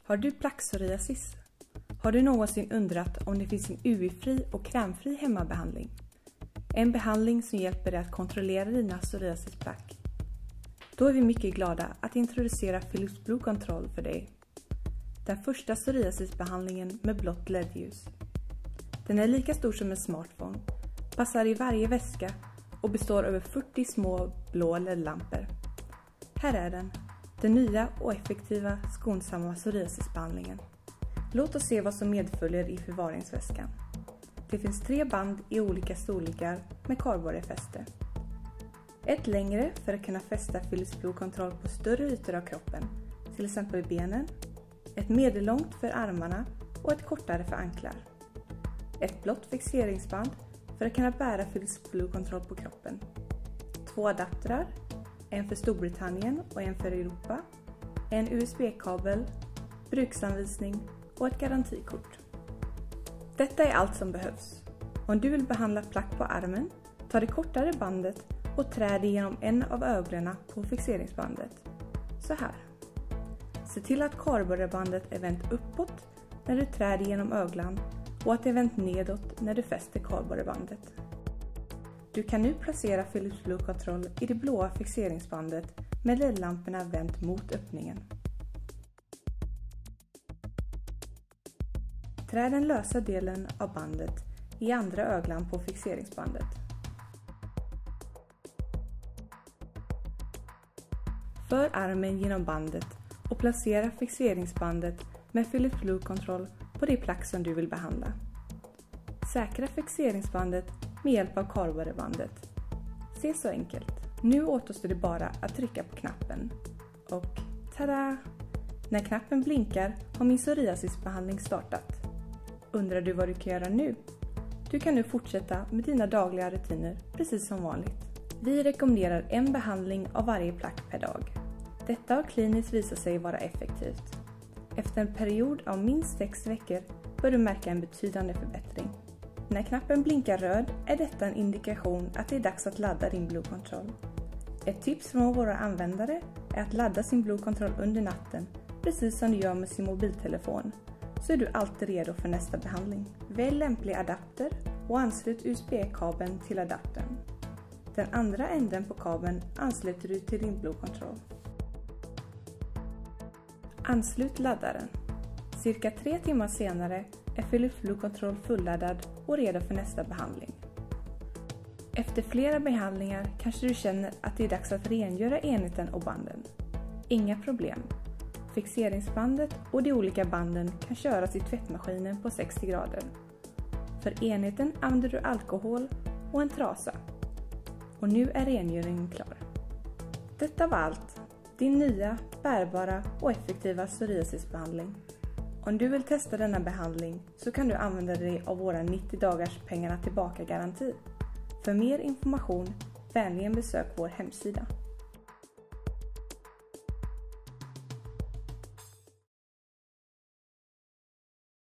Har du plack-psoriasis? Har du någonsin undrat om det finns en UV-fri och krämfri hemmabehandling? En behandling som hjälper dig att kontrollera dina psoriasisplack. Då är vi mycket glada att introducera Philips Blue Control för dig. Den första psoriasisbehandlingen med blått LED-ljus. Den är lika stor som en smartphone, passar i varje väska och består av över 40 små blå LED-lampor. Här är den nya och effektiva skonsamma psoriasisbehandlingen. Låt oss se vad som medföljer i förvaringsväskan. Det finns 3 band i olika storlekar med kardborrefäste. Ett längre för att kunna fästa Philips Blue Control på större ytor av kroppen, till exempel benen. Ett medellångt för armarna och ett kortare för anklar. Ett blått fixeringsband för att kunna bära Philips Blue Control på kroppen. 2 adaptrar, en för Storbritannien och en för Europa. En USB-kabel, bruksanvisning och ett garantikort. Detta är allt som behövs. Om du vill behandla plack på armen, ta det kortare bandet och trä det genom en av ögonen på fixeringsbandet. Så här. Se till att kardborrebandet är vänt uppåt när du trär det genom öglan och att det är vänt nedåt när du fäster kardborrebandet. Du kan nu placera Philips Blue Control i det blåa fixeringsbandet med LED-lamporna vänt mot öppningen. Trä den lösa delen av bandet i andra öglan på fixeringsbandet. För armen genom bandet och placera fixeringsbandet med Philips Blue Control på det plack som du vill behandla. Säkra fixeringsbandet med hjälp av kardborrebandet. Se så enkelt. Nu återstår det bara att trycka på knappen. Och tada! När knappen blinkar har min psoriasisbehandling startat. Undrar du vad du kan göra nu? Du kan nu fortsätta med dina dagliga rutiner precis som vanligt. Vi rekommenderar en behandling av varje plack per dag. Detta har kliniskt visat sig vara effektivt. Efter en period av minst 6 veckor bör du märka en betydande förbättring. När knappen blinkar röd är detta en indikation att det är dags att ladda din Blue Control. Ett tips från våra användare är att ladda sin Blue Control under natten, precis som du gör med sin mobiltelefon, så är du alltid redo för nästa behandling. Välj lämplig adapter och anslut USB-kabeln till adaptern. Den andra änden på kabeln ansluter du till din Blue Control. Anslut laddaren. Cirka 3 timmar senare är Philips Blue Control fulladdad och redo för nästa behandling. Efter flera behandlingar kanske du känner att det är dags att rengöra enheten och banden. Inga problem. Fixeringsbandet och de olika banden kan köras i tvättmaskinen på 60 grader. För enheten använder du alkohol och en trasa. Och nu är rengöringen klar. Detta var allt. Din nya, bärbara och effektiva psoriasisbehandling. Om du vill testa denna behandling så kan du använda dig av våra 90 dagars pengarna tillbaka garanti. För mer information, vänligen besök vår hemsida.